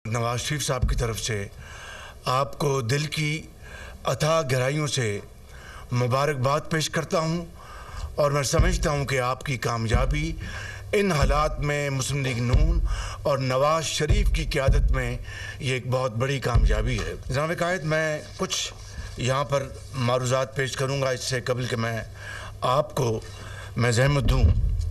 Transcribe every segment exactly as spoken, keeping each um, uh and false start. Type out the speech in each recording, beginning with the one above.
नवाज शरीफ साहब की तरफ से आपको दिल की अथाह गहराइयों से मुबारकबाद पेश करता हूं और मैं समझता हूं कि आपकी कामयाबी इन हालात में मुस्लिम लीग नून और नवाज शरीफ की क़यादत में ये एक बहुत बड़ी कामयाबी है। जनाब कायद, मैं कुछ यहाँ पर मारूज़ात पेश करूँगा इससे कबल कि मैं आपको मैं ज़हमत दूँ।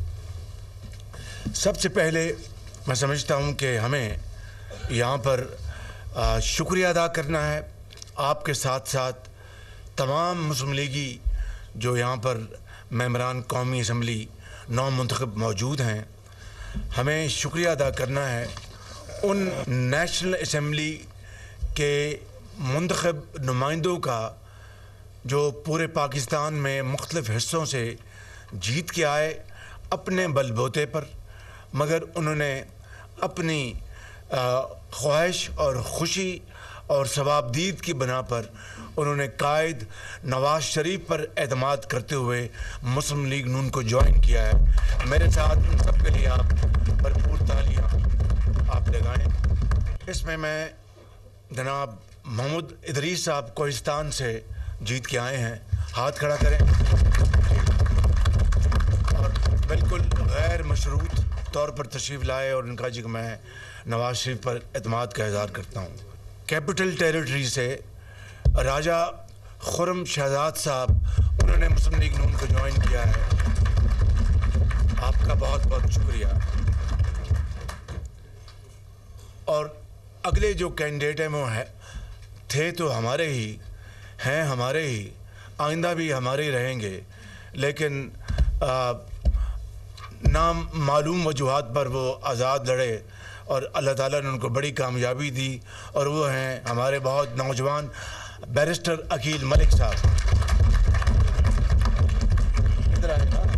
सबसे पहले मैं समझता हूँ कि हमें यहाँ पर शुक्रिया अदा करना है आपके साथ साथ तमाम मुस्लिम लीगी जो यहाँ पर मेंबरान कौमी असम्बली नौ मुंतखब मौजूद हैं। हमें शुक्रिया अदा करना है उन नेशनल असम्बली के मुंतखब नुमाइंदों का जो पूरे पाकिस्तान में मुख्तलिफ़ हिस्सों से जीत के आए अपने बलबूते पर, मगर उन्होंने अपनी ख्वाहिश और ख़ुशी और सवाबदीद की बना पर उन्होंने कायद नवाज शरीफ पर एतमाद करते हुए मुस्लिम लीग नून को ज्वाइन किया है। मेरे साथ उन सब के लिए आप भरपूर तालियां आप लगाएं। इसमें मैं जनाब मोहम्मद इदरीस साहब कोहिस्तान से जीत के आए हैं, हाथ खड़ा करें और बिल्कुल गैर मशरूत तौर पर तशरीफ़ लाए और उनका जी मैं नवाज शरीफ पर एतमाद का इज़हार करता हूँ। कैपिटल टेरिटरी से राजा खुरम शहजाद साहब, उन्होंने मुस्लिम लीग नून को ज्वाइन किया है, आपका बहुत बहुत शुक्रिया। और अगले जो कैंडिडेट हैं वो है थे तो हमारे ही हैं, हमारे ही आइंदा भी हमारे ही रहेंगे, लेकिन आ, नाम मालूम वजूहात पर वो आज़ाद लड़े और अल्लाह ताला ने उनको बड़ी कामयाबी दी और वो हैं हमारे बहुत नौजवान बैरिस्टर अकील मलिक साहब। इधर आए ना।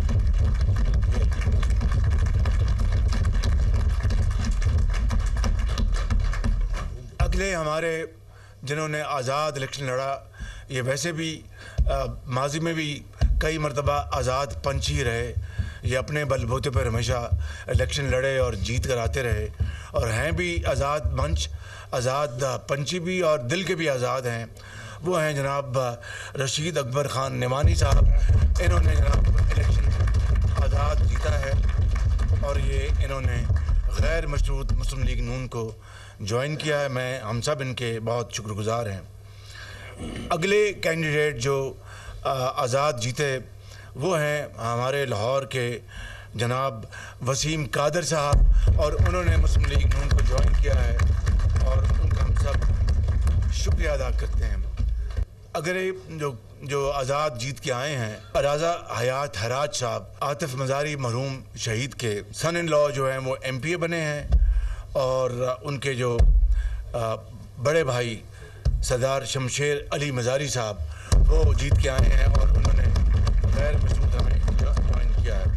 अगले हमारे जिन्होंने आज़ाद इलेक्शन लड़ा, ये वैसे भी आ, माजी में भी कई मरतबा आज़ाद पंच ही रहे, ये अपने बलबूते पर हमेशा इलेक्शन लड़े और जीत कर आते रहे और हैं भी आज़ाद मंच, आज़ाद पंची भी और दिल के भी आज़ाद हैं। वो हैं जनाब रशीद अकबर ख़ान निमानी साहब। इन्होंने जनाब इलेक्शन आज़ाद जीता है और ये इन्होंने गैर मशरूत मुस्लिम लीग नून को ज्वाइन किया है। मैं हम सब इनके बहुत शुक्रगुज़ार हैं। अगले कैंडिडेट जो आज़ाद जीते वो हैं हमारे लाहौर के जनाब वसीम कादर साहब और उन्होंने मुस्लिम लीग नून को ज्वाइन किया है और उनका हम सब शुक्रिया अदा करते हैं। अगले जो जो आज़ाद जीत के आए हैं राजा हयात हराज साहब, आतिफ मज़ारी मरहूम शहीद के सन इन लॉ जो हैं वो एम पी ए बने हैं और उनके जो आ, बड़े भाई सरदार शमशेर अली मज़ारी साहब वो जीत के आए हैं और उन्होंने गैर मशरूत हमें ज्वाइन किया है।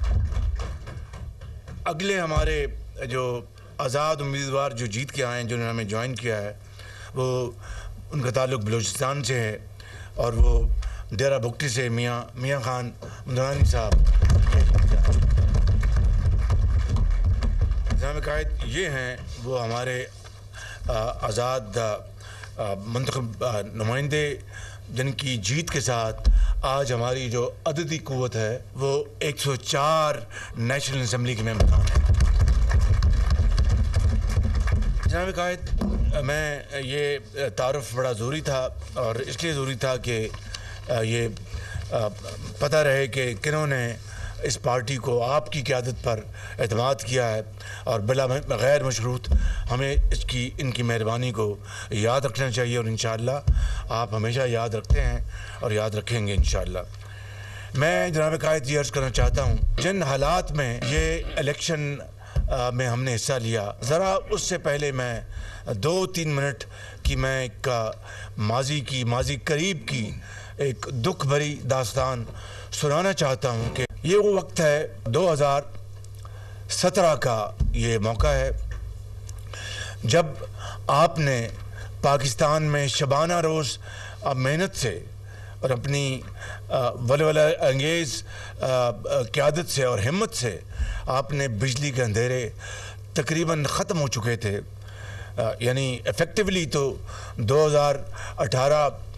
अगले हमारे जो आज़ाद उम्मीदवार जो जीत के आए हैं जिन्होंने हमें ज्वाइन किया है वो उनका ताल्लुक़ बलूचिस्तान से है और वो डेरा बुगटी से मियाँ मियाँ खान मुदरानी साहब। जनाब कायद, ये हैं वो हमारे आज़ाद मुंतखब नुमाइंदे जिनकी जीत के साथ आज हमारी जो अददी क़ुव्वत है वो एक सौ चार नेशनल असम्बली के मेंबरान हैं। जनाब कायद, मैं ये तारुफ बड़ा ज़रूरी था और इसलिए ज़रूरी था कि ये पता रहे कि किन्होंने इस पार्टी को आपकी क़यादत पर एतमाद किया है और बिला गैर मशरूत हमें इसकी इनकी मेहरबानी को याद रखना चाहिए और इंशाअल्लाह आप हमेशा याद रखते हैं और याद रखेंगे इंशाअल्लाह। मैं जनाब कायद ये अर्ज़ करना चाहता हूँ, जिन हालात में ये इलेक्शन में हमने हिस्सा लिया, ज़रा उससे पहले मैं दो तीन मिनट की मैं एक माजी की माजी करीब की एक दुख भरी दास्तान सुनाना चाहता हूँ कि ये वो वक्त है दो हज़ार सत्रह का ये मौका है जब आपने पाकिस्तान में शबाना रोज़ मेहनत से और अपनी वलवला अंगेज़ क़यादत से और हिम्मत से आपने बिजली के अंधेरे तकरीबन ख़त्म हो चुके थे। यानी इफ़ेक्टिवली तो दो हज़ार अठारह